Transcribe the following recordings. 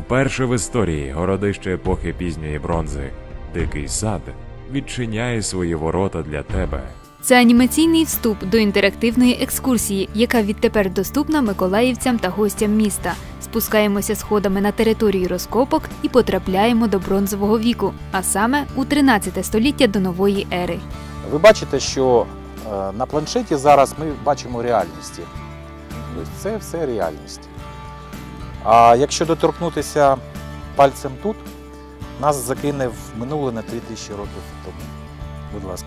Вперше в історії городище епохи пізньої бронзи «Дикий сад» відчиняє свої ворота для тебе. Це анімаційний вступ до інтерактивної екскурсії, яка відтепер доступна миколаївцям та гостям міста. Спускаємося сходами на територію розкопок і потрапляємо до бронзового віку, а саме у 13 століття до нової ери. Ви бачите, що на планшеті зараз ми бачимо реальності. Тобто це все реальність. А якщо доторкнутися пальцем тут, нас закине в минуле на 3000 років тому. Будь ласка.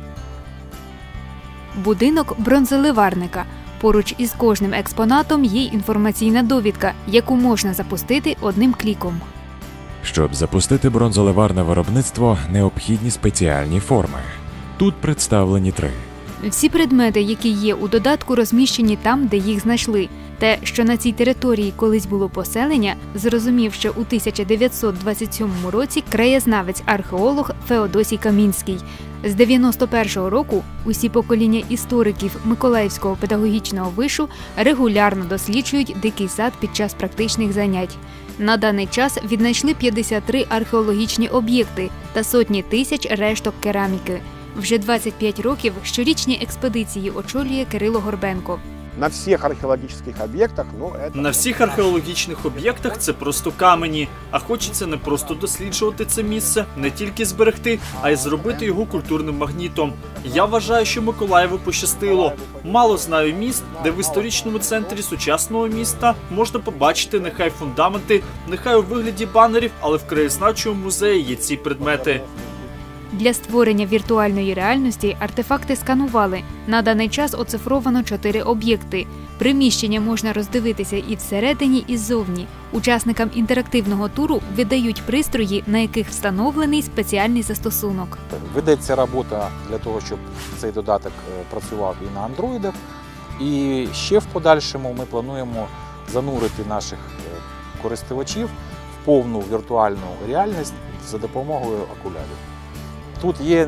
Будинок бронзоливарника. Поруч із кожним експонатом є інформаційна довідка, яку можна запустити одним кліком. Щоб запустити бронзоливарне виробництво, необхідні спеціальні форми. Тут представлені 3. Всі предмети, які є у додатку, розміщені там, де їх знайшли. Те, що на цій території колись було поселення, зрозумів ще у 1927 році краєзнавець-археолог Феодосій Камінський. З 91-го року усі покоління істориків Миколаївського педагогічного вишу регулярно досліджують Дикий сад під час практичних занять. На даний час віднайшли 53 археологічні об'єкти та сотні тисяч решток кераміки. Вже 25 років щорічні експедиції очолює Кирило Горбенко. На всіх археологічних об'єктах, На всіх археологічних об'єктах це просто камені, а хочеться не просто досліджувати це місце, не тільки зберегти, а й зробити його культурним магнітом. Я вважаю, що Миколаєву пощастило. Мало знаю міст, де в історичному центрі сучасного міста можна побачити нехай фундаменти, нехай у вигляді банерів, але в краєзнавчому музеї є ці предмети. Для створення віртуальної реальності артефакти сканували. На даний час оцифровано 4 об'єкти. Приміщення можна роздивитися і всередині, і ззовні. Учасникам інтерактивного туру видають пристрої, на яких встановлений спеціальний застосунок. Ведеться робота для того, щоб цей додаток працював і на андроїдах. І ще в подальшому ми плануємо занурити наших користувачів в повну віртуальну реальність за допомогою окулярів. Тут є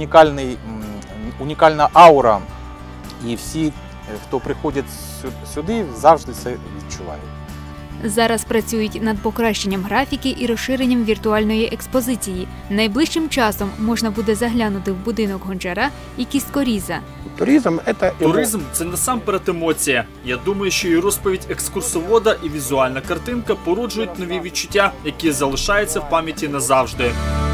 унікальна аура, і всі, хто приходить сюди, завжди це відчувають. Зараз працюють над покращенням графіки і розширенням віртуальної експозиції. Найближчим часом можна буде заглянути в будинок гончара і кісткоріза. Туризм – це насамперед емоція. Я думаю, що і розповідь екскурсовода, і візуальна картинка породжують нові відчуття, які залишаються в пам'яті назавжди.